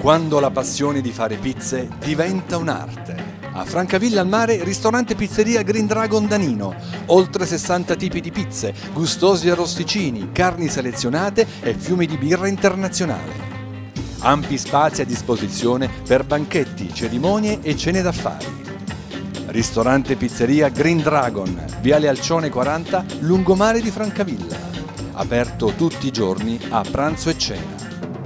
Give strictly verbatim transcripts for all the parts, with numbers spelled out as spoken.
Quando la passione di fare pizze diventa un'arte. A Francavilla al Mare, ristorante pizzeria Green Dragon Danino. Oltre sessanta tipi di pizze, gustosi arrosticini, carni selezionate e fiumi di birra internazionale. Ampi spazi a disposizione per banchetti, cerimonie e cene d'affari. Ristorante pizzeria Green Dragon, Viale Alcione quaranta, lungomare di Francavilla. Aperto tutti i giorni a pranzo e cena.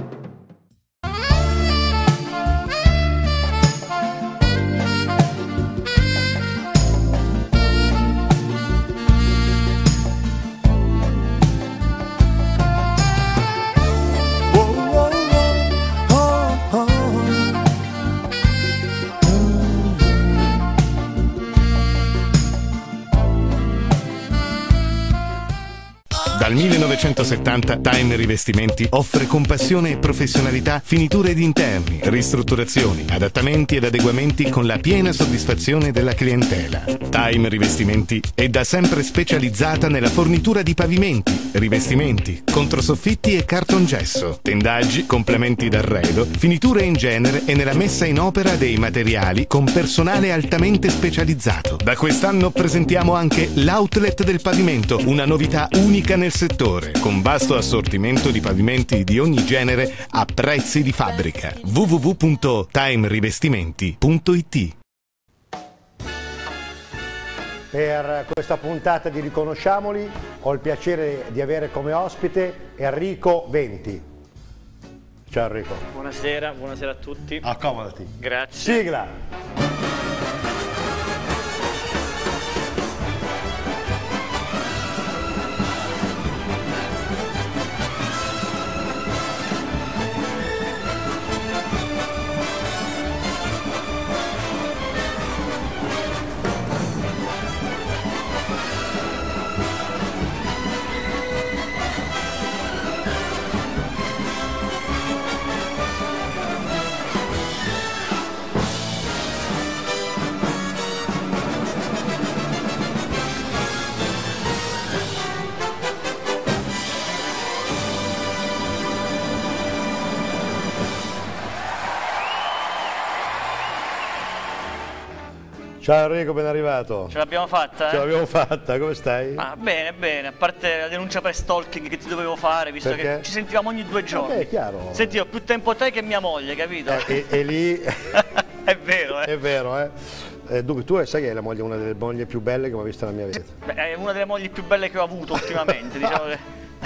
Dal millenovecentosettanta Time Rivestimenti offre con passione e professionalità finiture di interni, ristrutturazioni, adattamenti ed adeguamenti con la piena soddisfazione della clientela. Time Rivestimenti è da sempre specializzata nella fornitura di pavimenti, rivestimenti, controsoffitti e cartongesso, tendaggi, complementi d'arredo, finiture in genere e nella messa in opera dei materiali con personale altamente specializzato. Da quest'anno presentiamo anche l'outlet del pavimento, una novità unica nel settore, con vasto assortimento di pavimenti di ogni genere a prezzi di fabbrica. w w w punto time rivestimenti punto i t. Per questa puntata di Riconosciamoli ho il piacere di avere come ospite Enrico Venti. Ciao Enrico. Buonasera, buonasera a tutti. Accomodati. Grazie. Sigla. Ciao Enrico, ben arrivato. Ce l'abbiamo fatta? Eh? Ce l'abbiamo fatta, come stai? Ah, bene, bene, a parte la denuncia per stalking che ti dovevo fare, visto Perché? che ci sentivamo ogni due giorni. Vabbè, è chiaro. Senti, ho più tempo te che mia moglie, capito? Eh, e, e lì... È vero, eh? È vero, eh? eh dunque, tu sai che è la moglie, una delle mogli più belle che ho visto nella mia vita. Beh, è una delle mogli più belle che ho avuto ultimamente, diciamo che...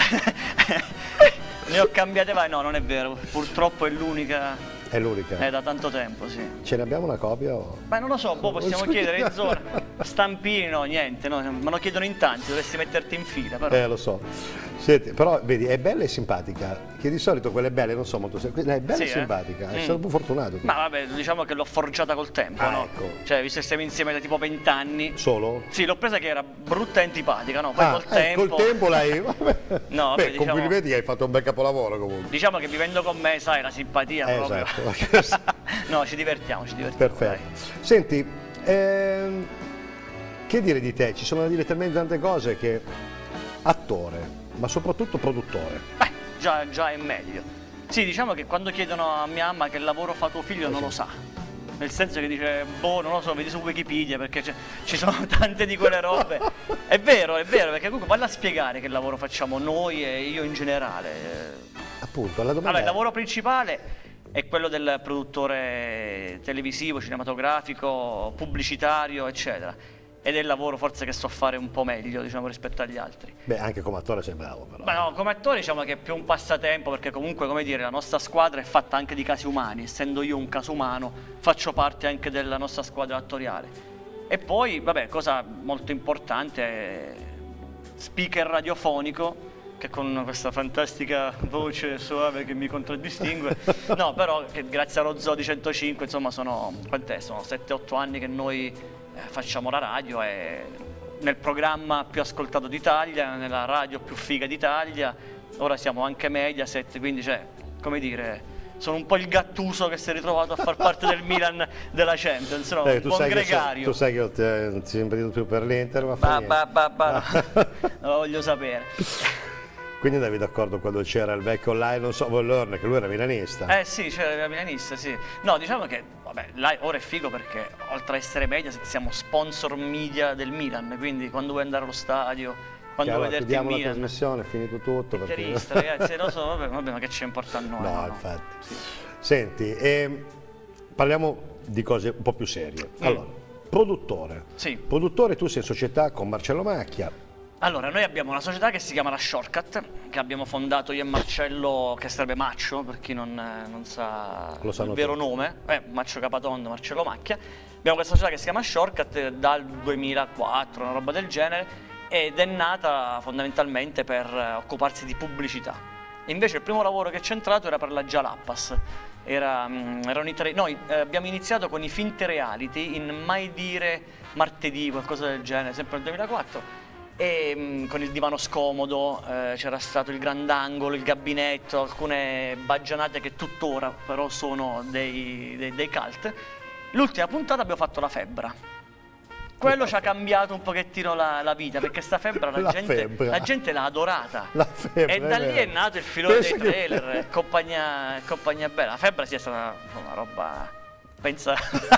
Ne ho cambiate, vai, no, non è vero, purtroppo è l'unica... È l'unica? È da tanto tempo, sì. Ce ne abbiamo una copia o... Beh, non lo so, boh, possiamo chiedere in zona. Stampini, no, niente, no, me lo chiedono in tanti, dovresti metterti in fila, però. Eh, lo so. Senti, però, vedi, è bella e simpatica, che di solito quelle belle non sono molto... Lei è bella Sì, e eh? simpatica, è Mm. stato più fortunato. Ma vabbè, diciamo che l'ho forgiata col tempo, Ah, no? ecco. Cioè, visto che stiamo insieme da tipo vent'anni. Solo? Sì, l'ho presa che era brutta e antipatica, no? Poi Ah, col eh, tempo... col tempo l'hai... No, vabbè, Beh, diciamo... complimenti che hai fatto un bel capolavoro comunque. Diciamo che vivendo con me, sai, la simpatia Eh, proprio... esatto. No, ci divertiamo, ci divertiamo. Perfetto. dai. Senti, ehm, che dire di te? Ci sono da dire talmente tante cose che attore, ma soprattutto produttore. Beh, già, già è meglio. Sì, diciamo che quando chiedono a mia mamma che lavoro fa tuo figlio non lo sa. Nel senso che dice, boh, non lo so, vedi su Wikipedia perché ci sono tante di quelle robe. È vero, è vero, perché comunque valla a spiegare che lavoro facciamo noi e io in generale. Appunto, la domanda Allora, il è... lavoro principale è quello del produttore televisivo, cinematografico, pubblicitario, eccetera. Ed è il lavoro forse che so fare un po' meglio, diciamo, rispetto agli altri. Beh, anche come attore sei bravo però. Beh, no, come attore diciamo che è più un passatempo, perché comunque, come dire, la nostra squadra è fatta anche di casi umani. Essendo io un caso umano, faccio parte anche della nostra squadra attoriale. E poi, vabbè, cosa molto importante è speaker radiofonico, che con questa fantastica voce soave che mi contraddistingue. No, però che grazie allo Zoo di centocinque, insomma, sono, quant'è? Sono sette otto anni che noi eh, facciamo la radio e nel programma più ascoltato d'Italia, nella radio più figa d'Italia, ora siamo anche Mediaset, quindi cioè, come dire, sono un po' il Gattuso che si è ritrovato a far parte del Milan della Champions, no? Eh, Un tu buon sai che gregario. so- tu sai che io ti ho sempre detto più per l'Inter, ma fa Ba, niente. ba, ba, ba. Non lo voglio sapere. Quindi andavi d'accordo quando c'era il vecchio online, non so, Vollorne, che lui era milanista. Eh sì, c'era la milanista, sì. No, diciamo che, vabbè, là ora è figo perché oltre a essere Mediaset siamo sponsor media del Milan, quindi quando vuoi andare allo stadio, quando Chiaro, vuoi vederti il chiudiamo la Milan... trasmissione, è finito tutto. Perché... Interista, ragazzi, lo so, vabbè, vabbè, ma che ci importa a noi? No, No, no. infatti. Sì. Senti, ehm, parliamo di cose un po' più serie. Allora, produttore. Sì. Produttore, tu sei in società con Marcello Macchia. Allora, noi abbiamo una società che si chiama la Shortcut, che abbiamo fondato io e Marcello, che sarebbe Maccio, per chi non, eh, non sa Lo sanno il vero tutti. nome, eh, Maccio Capatondo, Marcello Macchia. Abbiamo questa società che si chiama Shortcut eh, dal duemilaquattro, una roba del genere, ed è nata fondamentalmente per eh, occuparsi di pubblicità. Invece il primo lavoro che c'è entrato era per la Jalapas. Era, mm, erano i tre... Noi eh, abbiamo iniziato con i finte reality in Mai Dire Martedì, qualcosa del genere, sempre nel duemilaquattro. E mh, con il divano scomodo, eh, c'era stato il grandangolo, il gabinetto, alcune baggianate che tuttora però sono dei, dei, dei cult. L'ultima puntata abbiamo fatto la Febbra. Quello ci ha cambiato un pochettino la, la vita, perché sta Febbra la, La gente, Febbra. la gente l'ha adorata. La Febbra, e da è lì vero. è nato il filone Pensa dei che- trailer, e compagnia, compagnia bella. La Febbra sia stata una roba... Pensa,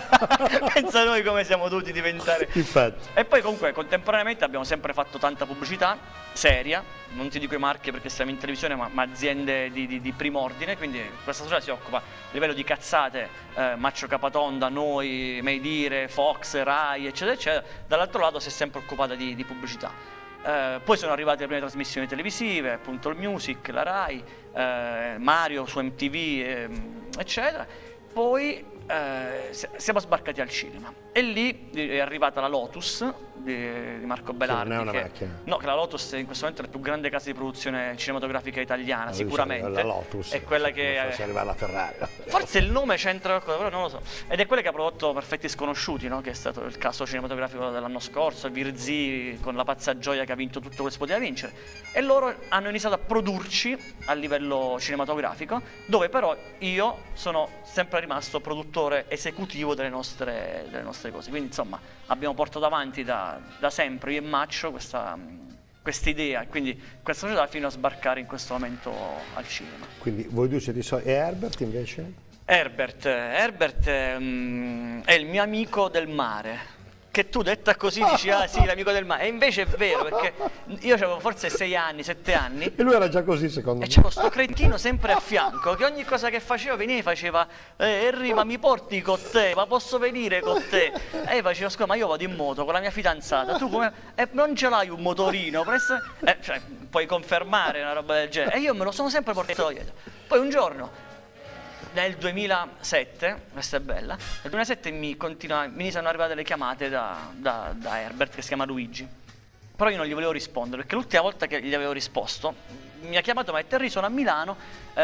pensa noi come siamo dovuti diventare. Infatti. E poi comunque contemporaneamente abbiamo sempre fatto tanta pubblicità seria, non ti dico i marchi perché siamo in televisione, ma, ma aziende di, di, di primo ordine, quindi questa società si occupa a livello di cazzate, eh, Maccio Capatonda, noi, Meidire, Fox, Rai, eccetera, eccetera. Dall'altro lato si è sempre occupata di, di pubblicità. Eh, poi sono arrivate le prime trasmissioni televisive, appunto il Music, la Rai, eh, Mario su M T V, eh, eccetera. Poi eh, siamo sbarcati al cinema e lì è arrivata la Lotus di, di Marco Belardi. non è una che, macchina. No, che la Lotus è in questo momento la più grande casa di produzione cinematografica italiana, Ah, sicuramente. La Lotus. È quella che... Non so se arriva alla Ferrari. Forse il nome c'entra qualcosa, però non lo so. Ed è quella che ha prodotto Perfetti Sconosciuti, no? Che è stato il caso cinematografico dell'anno scorso, Virzì con La pazza gioia che ha vinto tutto quello che si poteva vincere. E loro hanno iniziato a produrci a livello cinematografico, dove però io sono sempre rimasto produttore esecutivo delle nostre, delle nostre cose. Quindi insomma abbiamo portato avanti da, da sempre, io e Maccio, questa... questa idea, e quindi questa società fino a sbarcare in questo momento al cinema. Quindi voi due siete so- e Herbert invece? Herbert, Herbert mm, è il mio amico del mare. Che tu detta così dici, ah sì, l'amico del mare. E invece è vero, perché io avevo forse sei anni, sette anni. E lui era già così secondo E me. c'era sto cretino sempre a fianco che ogni cosa che faceva veniva e faceva eh, Henry, ma mi porti con te? Ma posso venire con te? E io facevo, scusa, ma io vado in moto con la mia fidanzata, tu come... E non ce l'hai un motorino? Presso... Eh, cioè, puoi confermare una roba del genere? E io me lo sono sempre portato dietro. Poi un giorno, nel duemilasette, questa è bella, nel duemilasette mi, continua, mi iniziano ad arrivare delle chiamate da, da, da Herbert, che si chiama Luigi. Però io non gli volevo rispondere, perché l'ultima volta che gli avevo risposto mi ha chiamato, ma Terry, sono a Milano,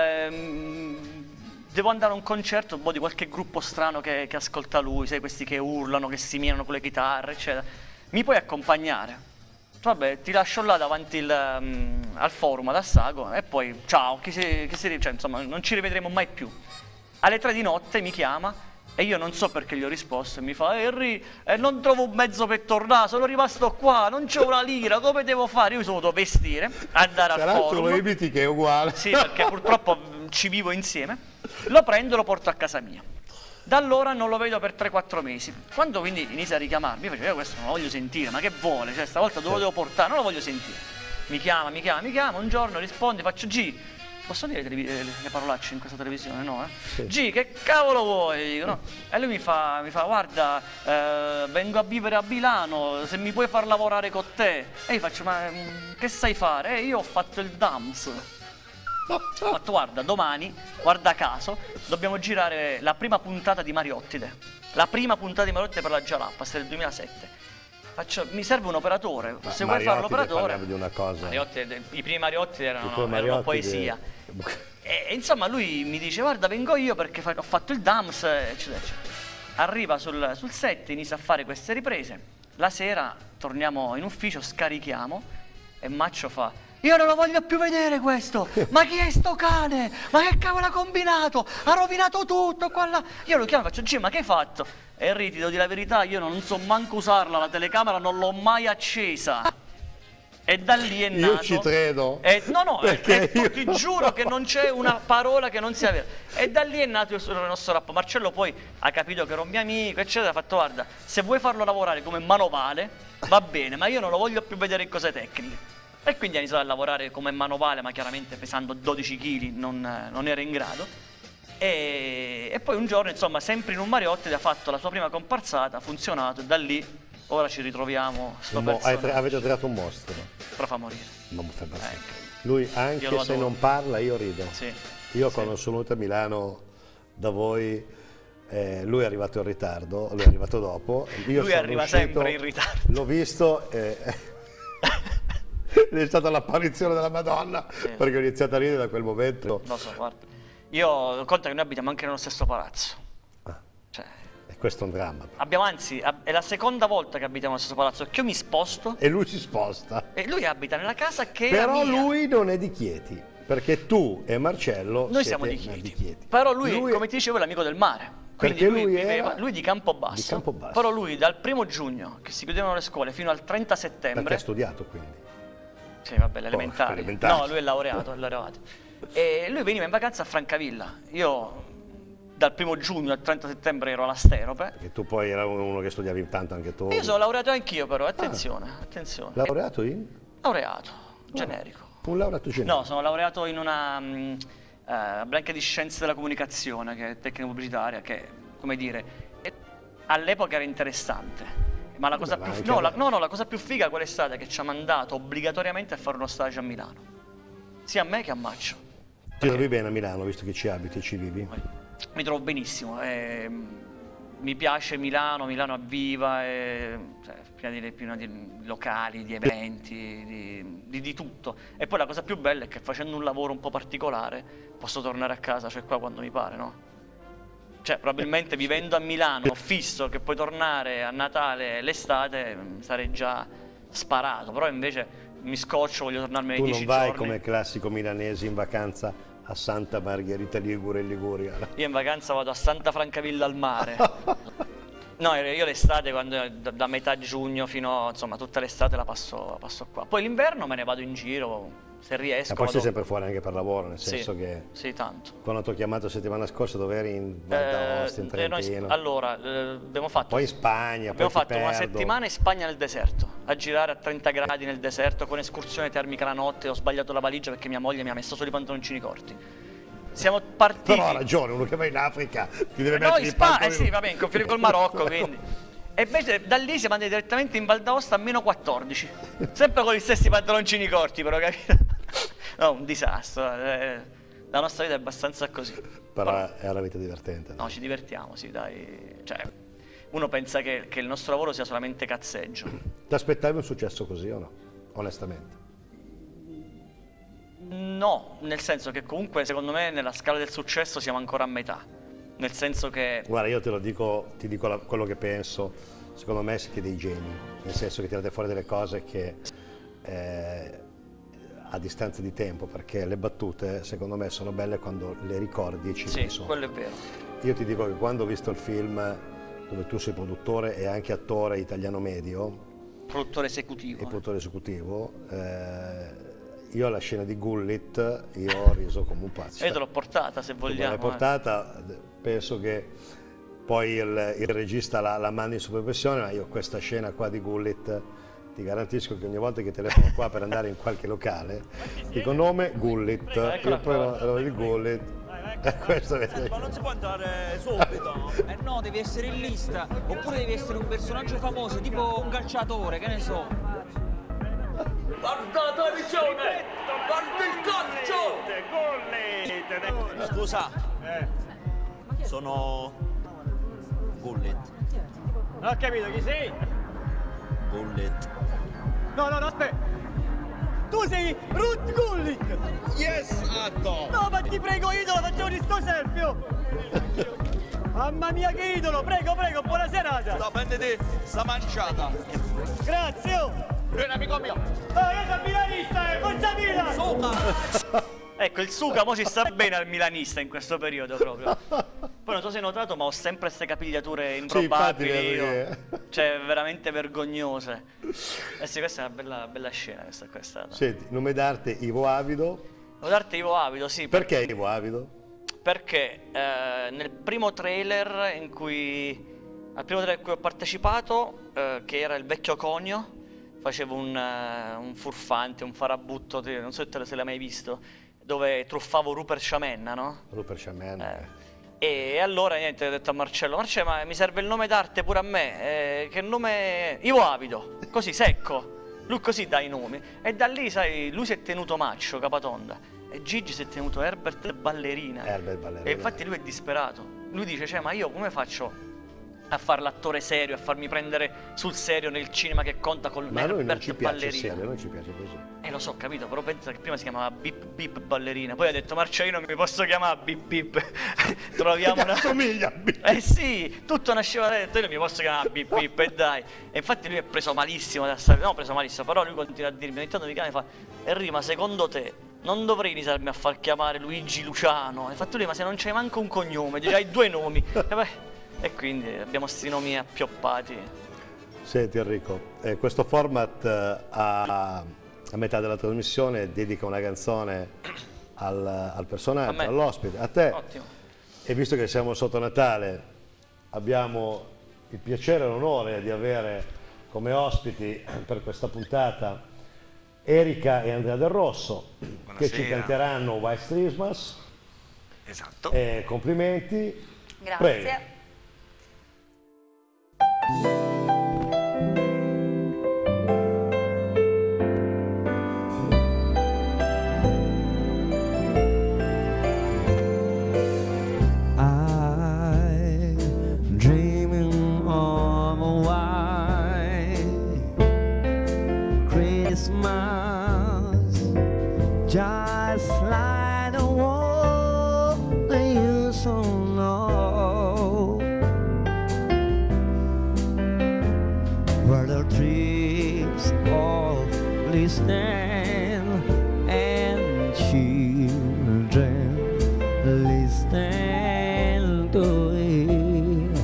ehm, devo andare a un concerto boh, di qualche gruppo strano che, che ascolta lui, sai, questi che urlano, che si minano con le chitarre, eccetera. Mi puoi accompagnare? Vabbè, ti lascio là davanti il, um, al forum ad Assago e poi ciao, chi si, chi si, cioè, insomma, non ci rivedremo mai più. Alle tre di notte mi chiama e io non so perché gli ho risposto e mi fa Henry, eh, non trovo un mezzo per tornare, sono rimasto qua, non c'ho una lira, come devo fare? Io mi sono dovuto vestire, andare Tra al l'altro forum. lo imiti che è uguale. Sì, perché purtroppo mh, ci vivo insieme. Lo prendo e lo porto a casa mia. Da allora non lo vedo per tre quattro mesi. Quando quindi inizia a richiamarmi, io facevo, io questo non lo voglio sentire, ma che vuole? Cioè, stavolta dove lo devo portare? Non lo voglio sentire. Mi chiama, mi chiama, mi chiama, un giorno rispondi, faccio G. Posso dire le, le, le parolacce in questa televisione, no? Eh? Sì. G, che cavolo vuoi? Dico, no? E lui mi fa, mi fa guarda, eh, vengo a vivere a Milano, se mi puoi far lavorare con te. E io faccio, ma mm, che sai fare? E io ho fatto il D A M S. Ho fatto, guarda, domani, guarda caso, dobbiamo girare la prima puntata di Mariottide. La prima puntata di Mariottide per la Jalapas del duemilasette. Faccio, mi serve un operatore, Ma se vuoi fare l'operatore... parliamo di una cosa. Mariottide, i primi Mariottide erano, I tuoi erano Mariottide- poesia. E, e insomma lui mi dice, guarda, vengo io perché fa- ho fatto il D A M S, eccetera, eccetera. Arriva sul, sul set, inizia a fare queste riprese. La sera torniamo in ufficio, scarichiamo e Maccio fa... Io non lo voglio più vedere questo! Ma chi è sto cane? Ma che cavolo ha combinato? Ha rovinato tutto qua là! Io lo chiamo e faccio, G, ma che hai fatto? Henry, ti devo dire la verità, io non so manco usarla, la telecamera non l'ho mai accesa. E da lì è nato. Io ci credo. E, no, no, perché e, io... ti giuro che non c'è una parola che non sia vera. E da lì è nato il nostro rapporto. Marcello poi ha capito che ero un mio amico, eccetera. Ha fatto: guarda, se vuoi farlo lavorare come manovale, va bene, ma io non lo voglio più vedere in cose tecniche. E quindi ha iniziato a lavorare come manovale, ma chiaramente pesando dodici chili non, non era in grado. E, e poi un giorno, insomma, sempre in un Mariotti, ha fatto la sua prima comparsata, ha funzionato, e da lì ora ci ritroviamo. Sto Mo avete tirato un mostro. Però fa morire. Non mi fa bene. Ecco. Lui, anche se non parla, io rido. Sì. Io sì. quando sono venuto a Milano da voi, eh, lui è arrivato in ritardo, lui è arrivato dopo. Io lui sono arriva uscito, sempre in ritardo. L'ho visto e è stata l'apparizione della Madonna, sì. Perché ho iniziato a ridere da quel momento. Lo so, guarda. Io conto che noi abitiamo anche nello stesso palazzo. Ah. Cioè, e questo è un dramma. Abbiamo, anzi, è la seconda volta che abitiamo nello stesso palazzo, che io mi sposto. E lui si sposta. E lui abita nella casa che Però è la mia. lui non è di Chieti, perché tu e Marcello Noi siete siamo di Chieti. di Chieti. Però lui, lui come ti dicevo, è l'amico del mare. Quindi perché lui, lui, viveva, era... lui di Campobasso. di Campobasso. Però lui dal primo giugno, che si chiudevano le scuole, fino al trenta settembre. Perché ha studiato, quindi? Sì, vabbè, l'elementare. Oh, elementare. No, lui è laureato, è laureato. E lui veniva in vacanza a Francavilla. Io dal primo giugno al trenta settembre ero alla Sterope. E tu poi era uno che studiavi tanto anche tu. Io sono laureato anch'io, però, attenzione, ah. attenzione. Laureato in? Laureato, generico. Un laureato generico? No, sono laureato in una um, uh, branca di scienze della comunicazione, che è tecnica pubblicitaria, che, come dire, all'epoca era interessante. Ma la cosa, Beh, più, ma no, la, no, no, la cosa più figa qual è stata? Che ci ha mandato obbligatoriamente a fare uno stage a Milano. Sia a me che a Maccio. Ti trovi bene a Milano, visto che ci abiti e ci vivi? Mi trovo benissimo. Eh, mi piace Milano, Milano avviva, eh, cioè, piena, di, piena di locali, di eventi, di, di, di tutto. E poi la cosa più bella è che facendo un lavoro un po' particolare posso tornare a casa, cioè qua quando mi pare, no? Cioè, probabilmente vivendo a Milano, fisso, che puoi tornare a Natale, l'estate, sarei già sparato. Però invece mi scoccio, voglio tornarmene tu dieci non vai giorni. Come classico milanese in vacanza a Santa Margherita Ligure in Liguria? Io in vacanza vado a Santa Francavilla al mare. No, io l'estate, quando da, da metà giugno fino, insomma, tutta l'estate la passo, passo qua. Poi l'inverno me ne vado in giro, se riesco. E poi vado... sei sempre fuori anche per lavoro, nel senso sì, che... Sì, tanto. Quando ti ho chiamato settimana scorsa dove eri in Val d'Aosta, in Eh, noi, Trentino. allora, eh, abbiamo fatto... Poi in Spagna, abbiamo poi fatto ti una perdo. settimana in Spagna nel deserto, a girare a trenta gradi nel deserto, con escursione termica la notte. Ho sbagliato la valigia perché mia moglie mi ha messo solo i pantaloncini corti. Siamo partiti... Però ha ragione, uno che va in Africa ti deve no, mettere in i Spagna, pantaloni... eh sì, va bene, confine col Marocco, quindi... E invece da lì siamo andati direttamente in Val d'Aosta a meno quattordici, sempre con gli stessi pantaloncini corti, però, capito? No, un disastro, eh, la nostra vita è abbastanza così. Però, però è una vita divertente. No, ci divertiamo, sì, dai. Cioè, uno pensa che, che il nostro lavoro sia solamente cazzeggio. Ti aspettavi un successo così o no? Onestamente. No, nel senso che comunque secondo me nella scala del successo siamo ancora a metà. Nel senso che... Guarda, io te lo dico, ti dico la, quello che penso, secondo me siete dei geni, nel senso che tirate fuori delle cose che eh, a distanza di tempo, perché le battute secondo me sono belle quando le ricordi e ci sì, penso. Sì, quello è vero. Io ti dico che quando ho visto il film dove tu sei produttore e anche attore italiano medio, produttore esecutivo, e eh. produttore esecutivo, eh, io alla scena di Gullit io ho riso come un pazzo. Io te l'ho portata, se vogliamo. L'hai portata, eh. Penso che poi il, il regista la, la mandi in supervisione, ma io questa scena qua di Gullit ti garantisco che ogni volta che telefono qua per andare in qualche locale dico nome Gullit, io prendo il Gullit. Eh, questo è... Ma non si può entrare subito. Eh no, devi essere in lista, oppure devi essere un personaggio famoso, tipo un calciatore, che ne so. Guarda la televisione! Guarda il calcio! Scusa, sono Gullit. Non ho capito chi sei? Gullit. No, no, no, aspetta. Tu sei Ruth Gullit! Yes, Atto! No, ma ti prego, idolo, facciamo di sto selfie! Mamma mia, che idolo! Prego, prego, buona serata! Sta prendete sta manciata! Grazie! Oh. Lui è un amico mio! Oh, io sono milanista, eh! Forza Milan! Soca! Ecco, il suca mo ci sta bene al milanista in questo periodo proprio. Poi non so se hai notato, ma ho sempre queste capigliature improbabili, Sì, infatti, io. che... Cioè veramente vergognose. Eh sì, questa è una bella, bella scena, questa qua è stata. Senti, nome d'arte Ivo Avido. Nome d'arte Ivo Avido, sì. Perché Ivo Avido? Perché eh, nel primo trailer in cui al primo trailer in cui ho partecipato, eh, che era il vecchio conio, facevo un, uh, un furfante, un farabutto, non so se l'hai mai visto, dove truffavo Rupert Sciamenna, no? Rupert Sciamenna. Eh. E allora niente, ho detto a Marcello, Marcello, ma mi serve il nome d'arte pure a me, eh, che nome... Ivo Avido, così secco, lui così dà i nomi. E da lì, sai, lui si è tenuto Maccio, Capatonda, e Gigi si è tenuto Herbert Ballerina. Herbert Ballerina. E infatti lui è disperato, lui dice, cioè, ma io come faccio a fare l'attore serio, a farmi prendere sul serio nel cinema che conta col Ma a noi non Herbert ci piace Ballerina? serio, non ci piace così. Eh lo so, capito, però pensa che prima si chiamava Bip Bip Ballerina, poi ha detto Marcello, non mi posso chiamare Bip Bip, troviamo una... Somiglia a Bip. Eh sì, tutto nasceva da detto, io non mi posso chiamare Bip Bip, e dai. E infatti lui è preso malissimo da stare, no, preso malissimo, però lui continua a dirmi, ogni tanto mi chiama e fa, Enrico, ma secondo te non dovrei iniziarmi a far chiamare Luigi Luciano? E fatto lui, ma se non c'hai manco un cognome, hai due nomi. E, beh, e quindi abbiamo sti nomi appioppati. Senti Enrico, eh, questo format eh, a, a metà della trasmissione dedica una canzone al, al personaggio, all'ospite, a te. Ottimo. E visto che siamo sotto Natale, abbiamo il piacere e l'onore di avere come ospiti per questa puntata Erika e Andrea Del Rosso. Buonasera. Che ci canteranno White Christmas. Esatto. Eh, complimenti. Grazie. Prego. Just like the war that you so know, where the trees all listen and children listen to it,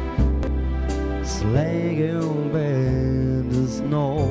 slaying in the snow.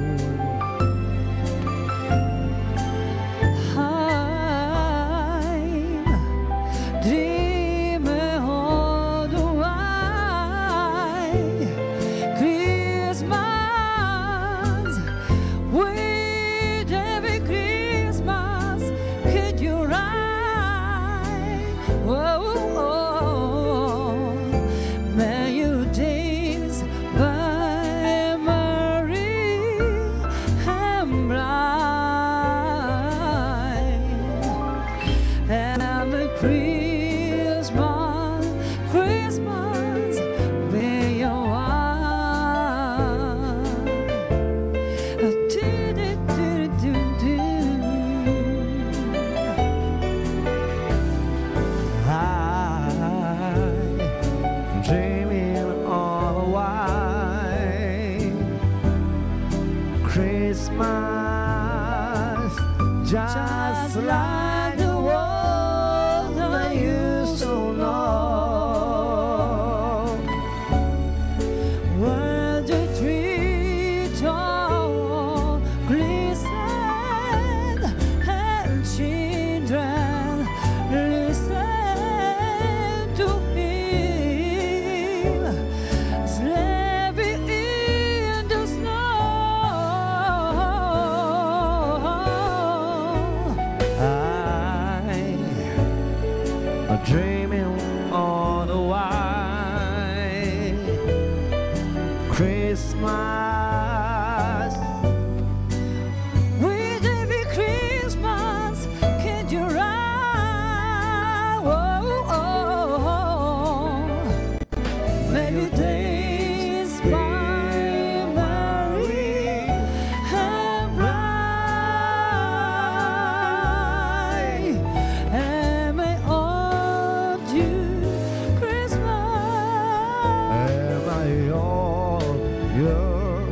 Just like the world I used to know, where the trees all glisten and children listen to him, sleeping in the snow. Dreaming all the while Christmas, with every Christmas, can you ride? Oh, oh, oh. Maybe days by Mary and bright, and may all Christmas, am I all yours?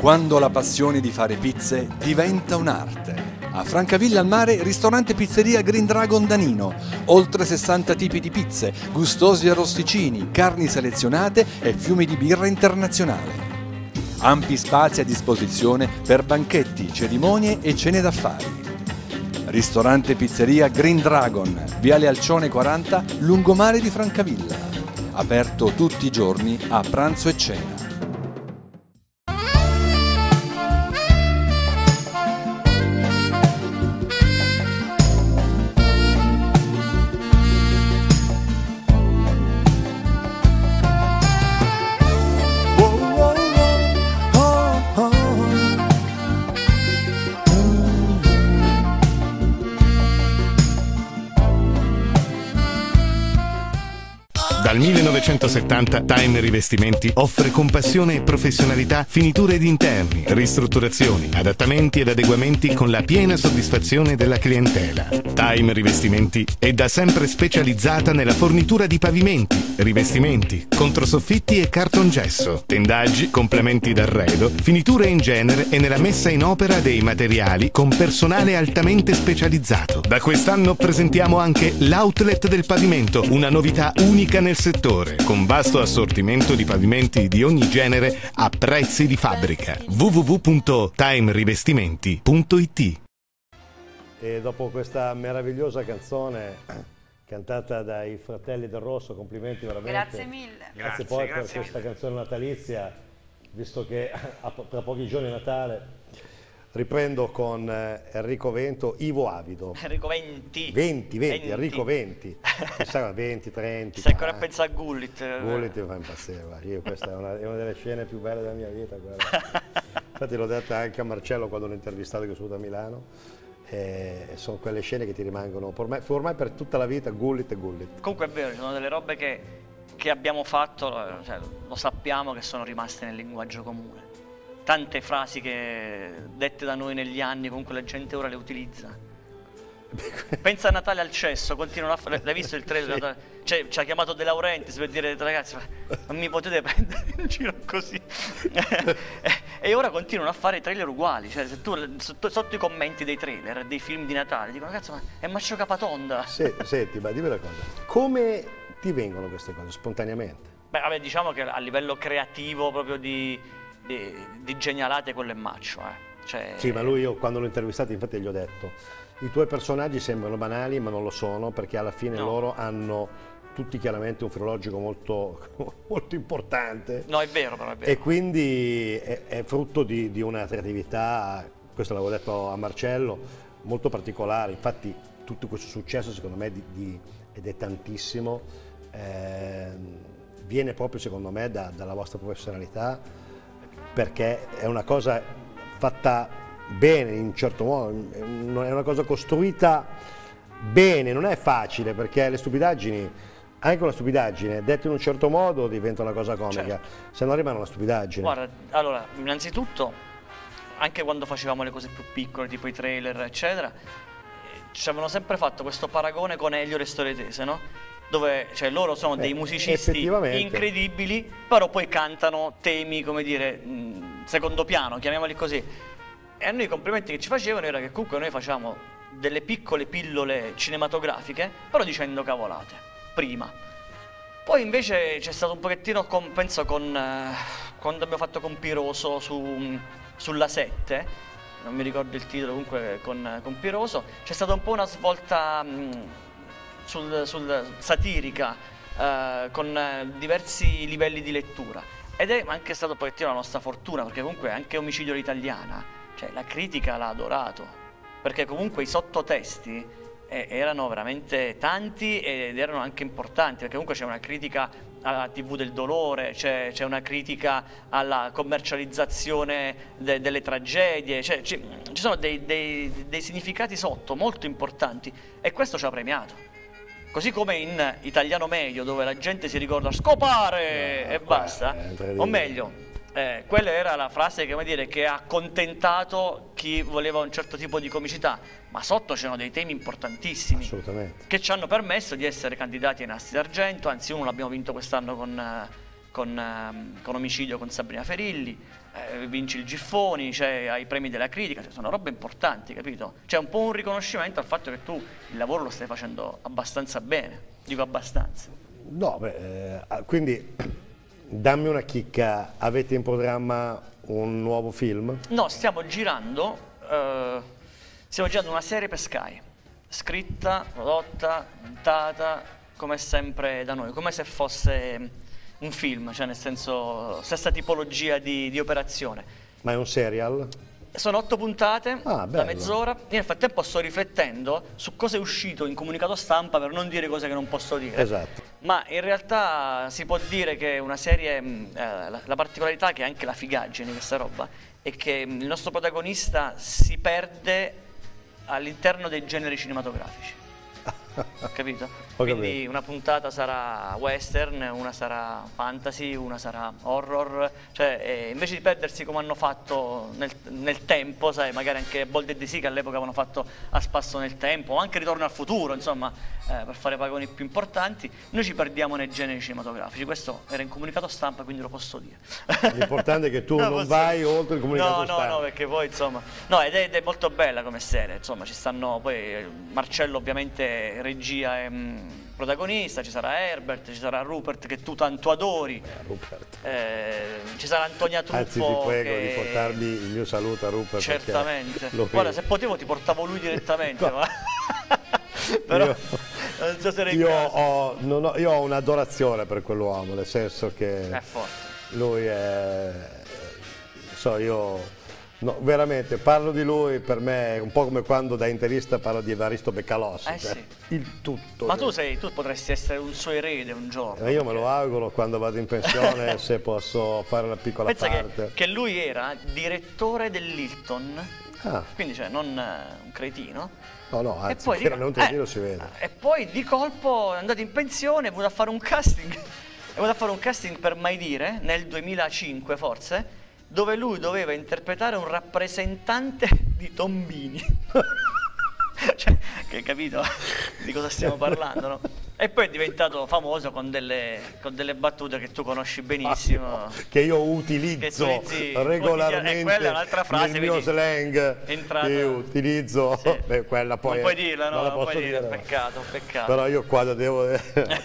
Quando la passione di fare pizze diventa un'arte. A Francavilla al Mare, ristorante pizzeria Green Dragon Danino. Oltre sessanta tipi di pizze, gustosi arrosticini, carni selezionate e fiumi di birra internazionale. Ampi spazi a disposizione per banchetti, cerimonie e cene d'affari. Ristorante pizzeria Green Dragon, Viale Alcione quaranta, lungomare di Francavilla. Aperto tutti i giorni a pranzo e cena. Dal millenovecentosettanta Time Rivestimenti offre con passione e professionalità finiture ed interni, ristrutturazioni, adattamenti ed adeguamenti con la piena soddisfazione della clientela. Time Rivestimenti è da sempre specializzata nella fornitura di pavimenti, rivestimenti, controsoffitti e cartongesso, tendaggi, complementi d'arredo, finiture in genere e nella messa in opera dei materiali con personale altamente specializzato. Da quest'anno presentiamo anche l'outlet del pavimento, una novità unica nel settore, con vasto assortimento di pavimenti di ogni genere a prezzi di fabbrica. w w w punto time rivestimenti punto i t. E dopo questa meravigliosa canzone cantata dai Fratelli del Rosso, complimenti veramente. Grazie mille. Grazie, Grazie, poi grazie per questa mille. canzone natalizia, visto che tra pochi giorni è Natale. Riprendo con Enrico Vento, Ivo Avido. Enrico venti. venti, venti, Enrico venti. Chissà, venti, trenta. Stai ancora a pensare a Gullit. Gullit mi fa impazzire, guarda. Io, questa è una, è una delle scene più belle della mia vita. Guarda. Infatti l'ho detta anche a Marcello quando l'ho intervistato, che è venuto a Milano. E sono quelle scene che ti rimangono ormai, ormai per tutta la vita, Gullit e Gullit. Comunque è vero, ci sono delle robe che, che abbiamo fatto, cioè, lo sappiamo che sono rimaste nel linguaggio comune. Tante frasi che dette da noi negli anni, comunque la gente ora le utilizza. Pensa a Natale al cesso, continuano a fare. L'hai visto il trailer? Sì. Cioè, ci ha chiamato De Laurentiis per dire, ragazzi, non mi potete prendere in giro così. E ora continuano a fare i trailer uguali. Cioè, se tu sotto, sotto i commenti dei trailer, dei film di Natale, dicono, ragazzi, ma è Maccio Capatonda. Sì, senti, ma dimmi una cosa, come ti vengono queste cose spontaneamente? Beh, vabbè, diciamo che a livello creativo, proprio di, di, di genialate, quello è Maccio, eh. Cioè... Sì, ma lui, io quando l'ho intervistato, infatti gli ho detto, i tuoi personaggi sembrano banali, ma non lo sono, perché alla fine no. loro hanno tutti chiaramente un filologico molto, molto importante. No, è vero, però è vero. E quindi è, è frutto di, di una creatività, questo l'avevo detto a Marcello, molto particolare. Infatti tutto questo successo, secondo me, di, di, ed è tantissimo, eh, viene proprio, secondo me, da, dalla vostra professionalità, perché è una cosa fatta bene in un certo modo, è una cosa costruita bene, non è facile, perché le stupidaggini, anche una stupidaggine detta in un certo modo diventa una cosa comica, certo. Se no rimane una stupidaggine. Guarda, allora, innanzitutto, anche quando facevamo le cose più piccole, tipo i trailer, eccetera, ci avevano sempre fatto questo paragone con Elio e Storie Tese, no? Dove, cioè, loro sono dei musicisti incredibili, però poi cantano temi, come dire, mh, secondo piano, chiamiamoli così. E a noi i complimenti che ci facevano era che comunque noi facciamo delle piccole pillole cinematografiche, però dicendo cavolate, prima. Poi invece c'è stato un pochettino, con, penso, con, eh, quando abbiamo fatto con Piroso su, sulla sette, non mi ricordo il titolo, comunque con, con Piroso, c'è stata un po' una svolta mh, sul, sul satirica, eh, con eh, diversi livelli di lettura. Ed è anche stato un pochettino la nostra fortuna, perché comunque anche Omicidio all'Italiana, cioè, la critica l'ha adorato, perché comunque i sottotesti eh, erano veramente tanti ed erano anche importanti, perché comunque c'è una critica alla tivù del dolore, c'è una critica alla commercializzazione de, delle tragedie, cioè, ci sono dei, dei, dei significati sotto molto importanti, e questo ci ha premiato. Così come in Italiano Medio, dove la gente si ricorda scopare no, e basta, o meglio, Eh, quella era la frase che, come dire, che ha accontentato chi voleva un certo tipo di comicità, ma sotto c'erano dei temi importantissimi che ci hanno permesso di essere candidati ai Nastri d'Argento, anzi uno l'abbiamo vinto quest'anno con, con, con Omicidio con Sabrina Ferilli, eh, vinci il Giffoni, cioè, hai i premi della critica, cioè, sono robe importanti, capito? C'è un po' un riconoscimento al fatto che tu il lavoro lo stai facendo abbastanza bene, dico abbastanza. No, beh, eh, quindi dammi una chicca, avete in programma un nuovo film? No, stiamo girando, eh, stiamo girando una serie per Sky, scritta, prodotta, montata, come sempre da noi, come se fosse un film, cioè nel senso stessa tipologia di, di operazione. Ma è un serial? Sono otto puntate Ah, da bello. mezz'ora. Io nel frattempo sto riflettendo su cosa è uscito in comunicato stampa per non dire cose che non posso dire. Esatto. Ma in realtà si può dire che è una serie, mh, eh, la, la particolarità che è anche la figaggine di questa roba è che mh, il nostro protagonista si perde all'interno dei generi cinematografici. Capito? Ho Quindi capito. una puntata sarà western, una sarà fantasy, una sarà horror, cioè eh, invece di perdersi come hanno fatto nel, nel tempo, sai, magari anche Bold e D C che all'epoca avevano fatto a spasso nel tempo, o anche Ritorno al futuro, insomma, eh, per fare paragoni più importanti, noi ci perdiamo nei generi cinematografici. Questo era in comunicato stampa, quindi lo posso dire. L'importante è che tu No, non posso- vai oltre il comunicato No, no, stampa. no, perché poi insomma, no, ed è, ed è molto bella come serie, insomma, ci stanno poi eh, Marcello ovviamente regia e mh, protagonista, ci sarà Herbert, ci sarà Rupert che tu tanto adori, Rupert. eh, ci sarà Antonia Truppo. Anzi, ti prego che- di portarmi il mio saluto a Rupert. perché Certamente. lo Guarda, vedo. se potevo ti portavo lui direttamente, No. ma... però Io- non so se era il Io caso. ho, non ho- io ho un'adorazione per quell'uomo, nel senso che È forte. lui è, so, io no, veramente parlo di lui, per me è un po' come quando da interista parlo di Evaristo Beccalossi, Eh cioè, sì. il tutto. Ma tu sei, tu potresti essere un suo erede un giorno. E io me perché- lo auguro quando vado in pensione se posso fare una piccola Pensa che, parte. che lui era direttore dell'Hilton, Ah, quindi cioè non eh, un cretino. no, no, E anzi, poi, che di, non è un eh, tretino si vede. e poi di colpo è andato in pensione, è venuto a fare un casting, è venuto a fare un casting per Mai Dire, nel duemilacinque forse, dove lui doveva interpretare un rappresentante di Tombini. Cioè, che hai capito di cosa stiamo parlando, no? E poi è diventato famoso con delle, con delle battute che tu conosci benissimo. Che io Che utilizzo tu utilizzi regolarmente quotidian- eh, quella è un'altra frase, nel mio vedi? slang È entrata- che io utilizzo. Sì. Beh, quella poi non è- puoi dirla, no? non la Non posso puoi dire, dire. peccato, peccato. Però io quando devo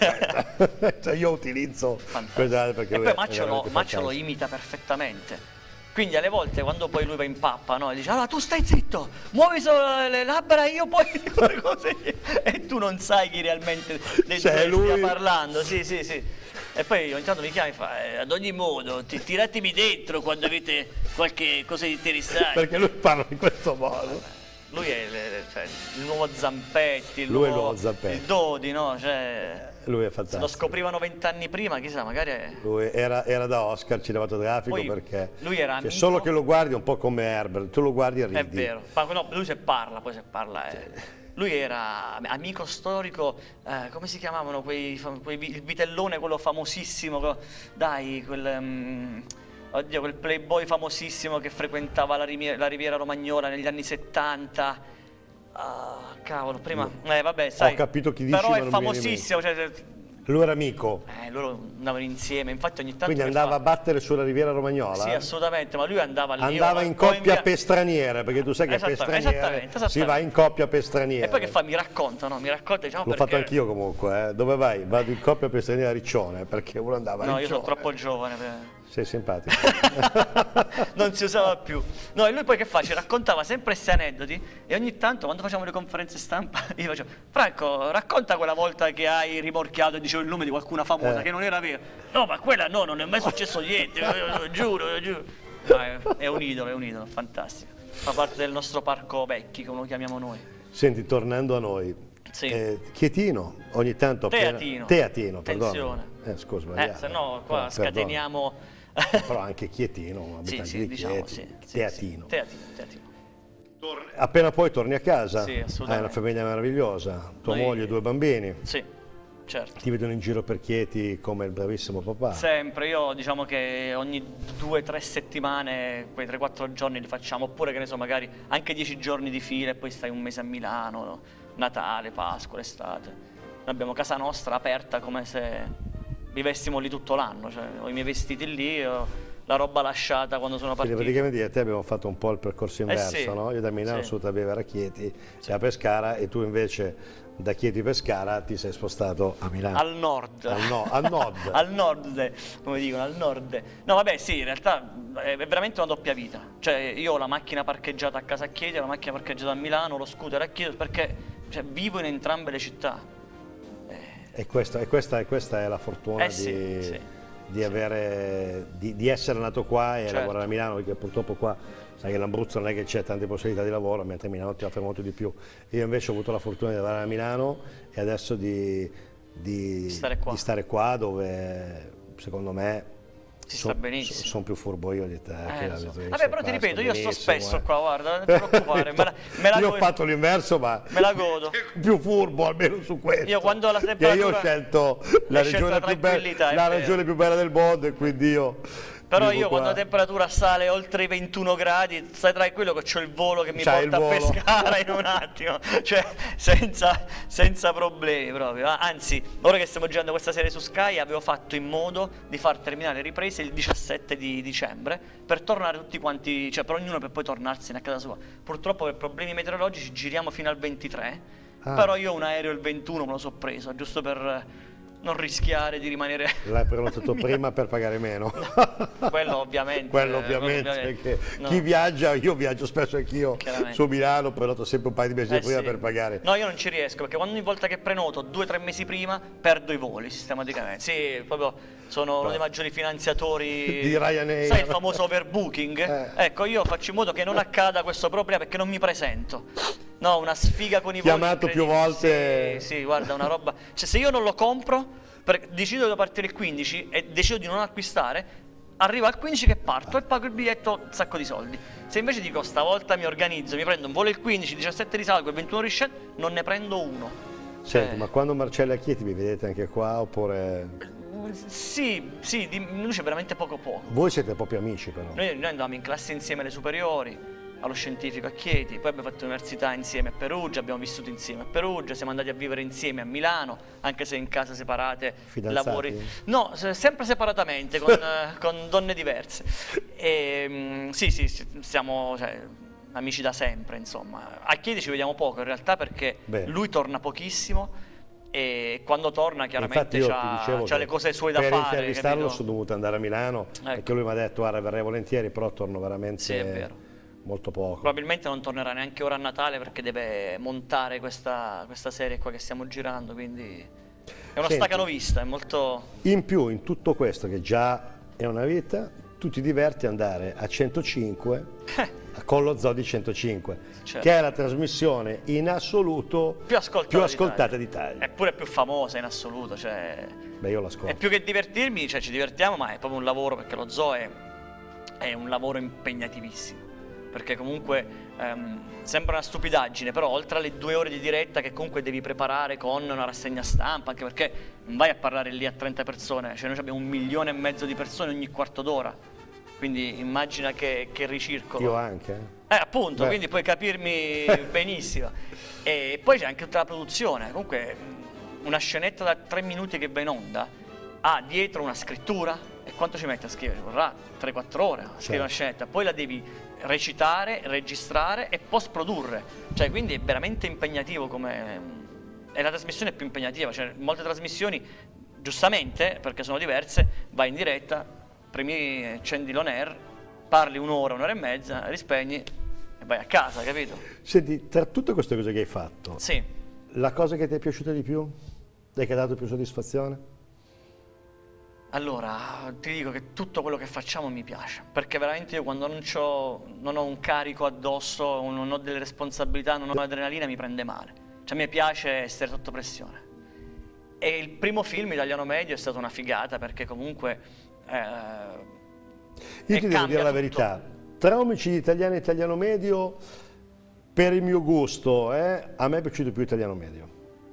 cioè io utilizzo Fantastico. quella perché E lui poi è Maccio lo, veramente Maccio lo fantastico. imita perfettamente. Quindi alle volte quando poi lui va in pappa, no? E dice allora tu stai zitto, muovi solo le labbra e io poi dico le cose e tu non sai chi realmente dei Cioè, due lui- stia parlando, sì sì sì. E poi ogni tanto mi chiama e fa eh, ad ogni modo ti, tiratemi dentro quando avete qualche cosa di interessante. Perché lui parla in questo modo. Lui è le- cioè, il nuovo Zampetti, il Lui è il nuovo nuovo Zampetti. il Dodi, no? Cioè, Lui è se fantastico. lo scoprivano vent'anni prima, chissà, magari è... Lui era, era da Oscar cinematografico Poi perché lui era cioè, amico- solo che lo guardi è un po' come Herbert, tu lo guardi e ridi. È vero, ma no, lui se parla, poi se parla è... Lui era amico storico, eh, come si chiamavano quei, fam- quei vi- il vitellone, quello famosissimo, co- dai, quel... mm, oddio, quel playboy famosissimo che frequentava la, Rimi- la Riviera Romagnola negli anni settanta. Ah, cavolo, prima... Eh, vabbè, sai... capito chi dici, Però ma è non mi viene in famosissimo, cioè... Lui era amico, Eh, loro andavano insieme, infatti ogni tanto... quindi che andava fa- a battere sulla Riviera Romagnola. Sì, assolutamente, ma lui andava lì... Andava o- in o coppia via- per straniere, perché tu sai che per Esattamente, straniere esattamente, si esattamente. va in coppia per straniere. E poi che fa? Mi racconta, no? Mi racconta, diciamo, L'ho perché... fatto anch'io comunque, eh. Dove vai? Vado in coppia per straniere a Riccione, perché uno andava a No, io Riccione. sono troppo giovane per... Sei simpatico. non si usava più. No, e lui poi che fa? Ci raccontava sempre questi aneddoti e ogni tanto quando facciamo le conferenze stampa io facevo Franco, racconta quella volta che hai rimorchiato e dicevo il nome di qualcuna famosa Eh. che non era vera. No, ma quella no, non è mai successo niente, lo, lo giuro, lo giuro. No, è, è un idolo, è un idolo, fantastico. Fa parte del nostro parco vecchi, come lo chiamiamo noi. Senti, tornando a noi, Sì. eh, Chietino, ogni tanto appena- Teatino. Teatino, perdona. Attenzione. Eh, scusa, Eh, sbagliato. se no qua Perdona. scateniamo... Però anche Chietino, un Sì, abitante sì, di diciamo Chieti, sì. sì, Teatino. sì. Teatino, Teatino. Appena poi torni a casa, Sì, hai assolutamente. una famiglia meravigliosa, tua Noi- moglie, due bambini, Sì, certo. ti vedono in giro per Chieti come il bravissimo papà. Sempre, io diciamo che ogni due o tre settimane, quei tre quattro giorni li facciamo, oppure che ne so, magari anche dieci giorni di fila e poi stai un mese a Milano, no? Natale, Pasqua, estate. Noi abbiamo casa nostra aperta come se vivessimo lì tutto l'anno, cioè ho i miei vestiti lì, ho, la roba lasciata quando sono Quindi partito. praticamente io e te abbiamo fatto un po' il percorso inverso, sì, no? Io da Milano sì. sono andato a vivere a Chieti e a Pescara, e tu invece da Chieti Pescara ti sei spostato a Milano. Al nord. Al, no, al nord. Al nord, come dicono, al nord. No, vabbè, sì, in realtà è veramente una doppia vita. Cioè, io ho la macchina parcheggiata a casa a Chieti, ho la macchina parcheggiata a Milano, lo scooter a Chieti, perché cioè, vivo in entrambe le città. E questa, e questa, e questa è la fortuna Eh sì, di, sì. di, avere, di, di essere nato qua e Certo. lavorare a Milano, perché purtroppo qua sai che l'Abruzzo non è che c'è tante possibilità di lavoro, mentre a Milano ti offre molto di più. Io invece ho avuto la fortuna di lavorare a Milano e adesso di, di, Stare qua. di stare qua, dove secondo me Si sta benissimo. sono più furbo io di te. Eh, che lo so. la vedo Vabbè, però ti qua, ripeto, io sto benissimo, spesso eh. qua, guarda, non ti preoccupare, me la, me la Io ho godo. fatto l'inverso, ma Me la godo. più furbo almeno su questo. Io quando la Che temperatura- io ho scelto la, hai scelto regione, la più bella, tranquillità, è la vero. regione più bella del mondo, e quindi io Però vivo io qua. quando la temperatura sale oltre i ventuno gradi, stai tranquillo che c'ho il volo che mi C'hai porta a il volo. Pescara in un attimo, cioè senza, senza problemi proprio. Anzi, ora che stiamo girando questa serie su Sky, avevo fatto in modo di far terminare le riprese il diciassette di dicembre per tornare tutti quanti, cioè per ognuno per poi tornarsene a casa sua. Purtroppo per problemi meteorologici giriamo fino al ventitré, Ah. però io un aereo il ventuno me lo so preso, giusto per non rischiare di rimanere... L'hai prenotato prima per pagare meno. Quello ovviamente. Quello eh, ovviamente, ovviamente. che No. chi viaggia, io viaggio spesso anch'io Chiaramente. su Milano, prenoto sempre un paio di mesi Eh prima sì. per pagare. No, io non ci riesco perché ogni volta che prenoto due o tre mesi prima perdo i voli sistematicamente. Sì, proprio sono uno dei maggiori finanziatori Di Ryanair. Sai il famoso overbooking? Eh. Ecco, io faccio in modo che non accada questo problema perché non mi presento. No, una sfiga con i voli. Chiamato più incredibile. volte. Sì, sì, guarda, una roba. Cioè, se io non lo compro, per- decido di partire il quindici e decido di non acquistare, arriva al quindici che parto e pago il biglietto un sacco di soldi. Se invece dico stavolta mi organizzo, mi prendo un volo il quindici, il diciassette risalgo, il ventuno riscendo, non ne prendo uno. Senti, Cioè, ma quando Marcello e Chieti vi vedete anche qua, oppure Sì, sì, di lui c'è veramente poco poco. voi siete proprio amici però? Noi, noi andavamo in classe insieme alle superiori, allo scientifico a Chieti, poi abbiamo fatto università insieme a Perugia, abbiamo vissuto insieme a Perugia, siamo andati a vivere insieme a Milano, anche se in case separate. Fidanzati? Lavori... No, se- sempre separatamente, con, eh, con donne diverse. E, mm, sì, sì, sì, siamo cioè, amici da sempre, insomma. A Chieti ci vediamo poco in realtà perché Beh. lui torna pochissimo e quando torna chiaramente Infatti io ti c'ha, dicevo c'ha che le cose sue da per fare. intervistarlo capito? sono dovuto andare a Milano, perché lui mi ha detto guarda verrei volentieri, però torno veramente Sì, è vero. molto poco. Probabilmente non tornerà neanche ora a Natale perché deve montare questa, questa serie qua che stiamo girando, quindi è una Senti. stacanovista, è molto... In più, in tutto questo, che già è una vita, tu ti diverti ad andare a centocinque con lo Zoo di centocinque, Certo. che è la trasmissione in assoluto più ascoltata, più ascoltata d'Italia. È pure più famosa in assoluto, cioè... Beh, io È l'ascolto. più che divertirmi, cioè ci divertiamo, ma è proprio un lavoro perché lo zoo è, è un lavoro impegnativissimo. Perché comunque ehm, sembra una stupidaggine, però oltre alle due ore di diretta che comunque devi preparare con una rassegna stampa, anche perché non vai a parlare lì a trenta persone, cioè noi abbiamo un milione e mezzo di persone ogni quarto d'ora. Quindi immagina che, che ricircolo. Io anche. Eh, appunto, Beh. quindi puoi capirmi benissimo. E poi c'è anche tutta la produzione. Comunque, una scenetta da tre minuti che va in onda ha dietro una scrittura. E quanto ci mette a scrivere? Vorrà tre quattro ore a scrivere una scenetta. Poi la devi recitare, registrare e post-produrre. Cioè, quindi è veramente impegnativo come... È la trasmissione più impegnativa. Cioè, molte trasmissioni, giustamente, perché sono diverse, vai in diretta, premi, accendi l'on air, parli un'ora, un'ora e mezza, rispegni e vai a casa, capito? Senti, tra tutte queste cose che hai fatto, Sì. la cosa che ti è piaciuta di più? Che ti ha dato più soddisfazione? Allora, ti dico che tutto quello che facciamo mi piace, perché veramente io quando non, c'ho, non ho un carico addosso, non ho delle responsabilità, non ho l'adrenalina, mi prende male. Cioè, a me piace essere sotto pressione. E il primo film italiano medio è stata una figata, perché comunque... Eh, Io e ti devo cambia dire la tutto. verità, tra Omicidi Italiano e Italiano Medio, per il mio gusto, eh, a me è piaciuto più Italiano Medio,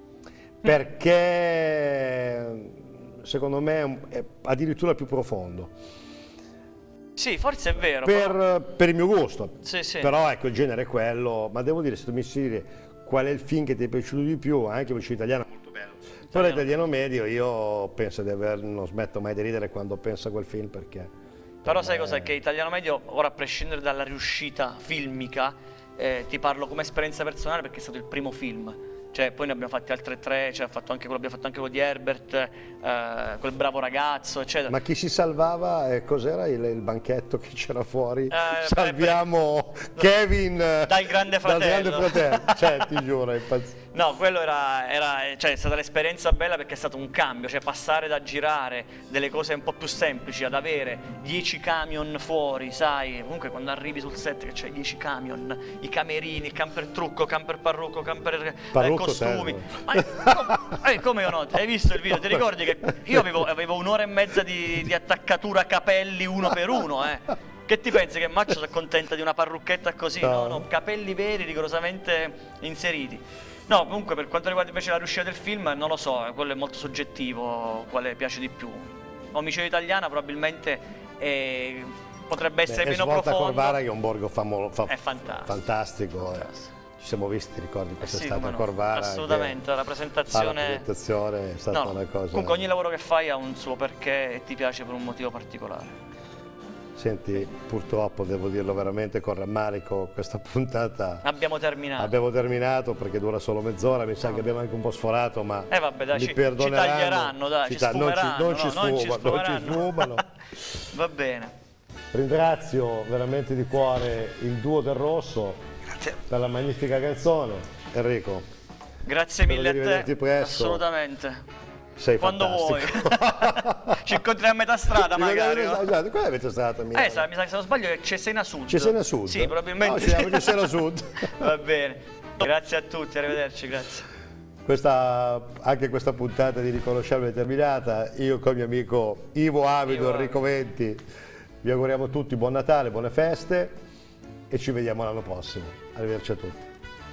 perché secondo me è, un- è addirittura più profondo, Sì, forse è vero. però- per, per il mio gusto, Sì, sì. però ecco il genere è quello, ma devo dire, se dovessi dire qual è il film che ti è piaciuto di più, anche Omicidi Italiano è molto bello, però Italiano. Italiano Medio io penso di aver, non smetto mai di ridere quando penso a quel film, perché Però sai cos'è? Che Italiano Medio, ora a prescindere dalla riuscita filmica, eh, ti parlo come esperienza personale perché è stato il primo film. Cioè, poi ne abbiamo fatti altre tre, cioè, ha fatto anche quello, abbiamo fatto anche quello di Herbert, eh, quel bravo ragazzo, eccetera. Ma chi si salvava, eh, cos'era il, il banchetto che c'era fuori? Eh, Salviamo per- Kevin dal Grande Fratello. Dal Grande Fratello, cioè ti giuro, è impazzito. No, quello era, era cioè, è stata l'esperienza bella perché è stato un cambio, cioè passare da girare delle cose un po' più semplici ad avere dieci camion fuori, sai, comunque quando arrivi sul set che c'è dieci camion, i camerini, il camper trucco, camper parrucco, camper eh, Parrucco costumi. serve. Ma come, eh, come no? Hai visto il video? Ti ricordi che io avevo, avevo un'ora e mezza di, di attaccatura capelli uno per uno, eh? Che ti pensi che Maccio si accontenta di una parrucchetta così? No, no, capelli veri rigorosamente inseriti. No, comunque per quanto riguarda invece la riuscita del film, non lo so, quello è molto soggettivo, quale piace di più. Omicidio Italiana probabilmente è, potrebbe essere Beh, meno Svolta profondo. Corvara, che è un borgo famo- fa- È fantastico. fantastico. eh. Fantastico. Ci siamo visti, ricordi Eh questa sì, estate come a no, Corvara? assolutamente, la che- presentazione... fa la presentazione è stata No, no. una cosa... Comunque ogni lavoro che fai ha un suo perché e ti piace per un motivo particolare. Senti, purtroppo devo dirlo veramente con rammarico, questa puntata Abbiamo terminato. abbiamo terminato perché dura solo mezz'ora, mi sa che abbiamo anche un po' sforato, ma Eh vabbè, dai, mi ci, ci perdoneranno. taglieranno, dai, ci, ta- non ci, sfumeranno, non ci no, sfumano, non ci non ci sfumeranno. sfumano. Va bene. Ringrazio veramente di cuore il duo del Rosso per la magnifica canzone. Enrico, Grazie Spero mille di a te. rivederti presto. Assolutamente. sei Quando fantastico. vuoi. Ci incontriamo a metà strada magari. no? Esatto, quale avete stato a Milano? Eh, sa, mi sa che se non sbaglio è Cesena Sud. Cesena Sud? Sì, probabilmente. No, ci siamo Cesena Sud. Va bene. Grazie a tutti, arrivederci, grazie. Questa, anche questa puntata di Riconosciamo è terminata. Io con il mio amico Ivo Avido, Ivo Enrico Venti, vi auguriamo tutti buon Natale, buone feste e ci vediamo l'anno prossimo. Arrivederci a tutti.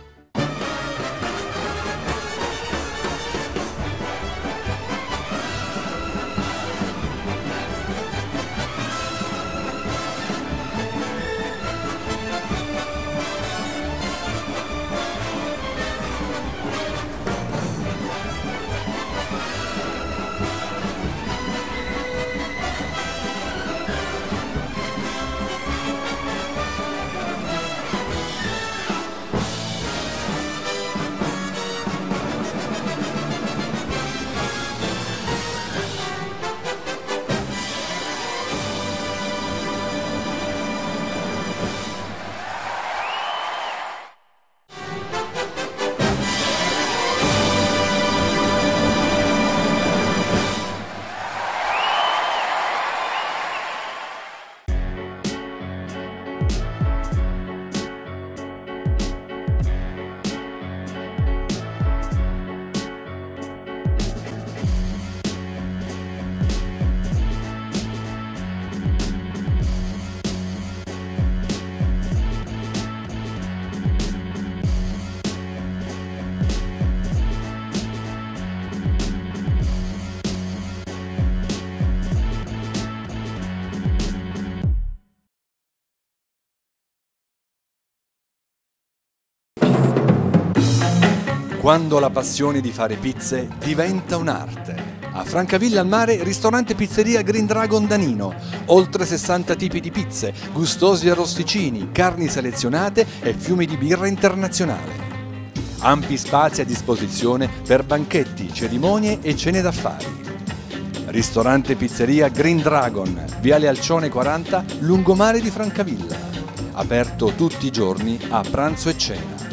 Quando la passione di fare pizze diventa un'arte. A Francavilla al Mare, ristorante pizzeria Green Dragon Danino. Oltre sessanta tipi di pizze, gustosi arrosticini, carni selezionate e fiumi di birra internazionale. Ampi spazi a disposizione per banchetti, cerimonie e cene d'affari. Ristorante pizzeria Green Dragon, Viale Alcione quaranta, lungomare di Francavilla. Aperto tutti i giorni a pranzo e cena.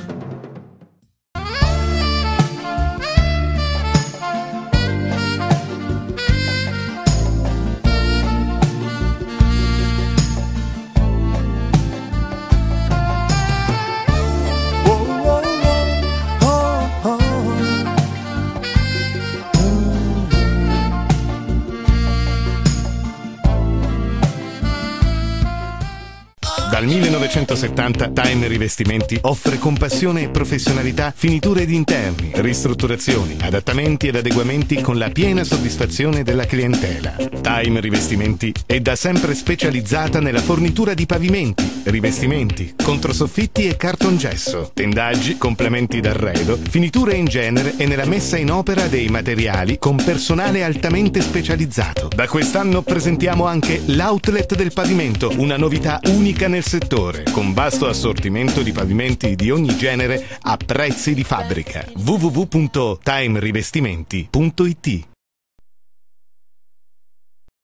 Dal millenovecento millenovecentosettanta Time Rivestimenti offre con passione e professionalità finiture di interni, ristrutturazioni, adattamenti ed adeguamenti con la piena soddisfazione della clientela. Time Rivestimenti è da sempre specializzata nella fornitura di pavimenti, rivestimenti, controsoffitti e cartongesso, tendaggi, complementi d'arredo, finiture in genere e nella messa in opera dei materiali con personale altamente specializzato. Da quest'anno presentiamo anche l'outlet del pavimento, una novità unica nel settore, con vasto assortimento di pavimenti di ogni genere a prezzi di fabbrica. w w w punto time rivestimenti punto i t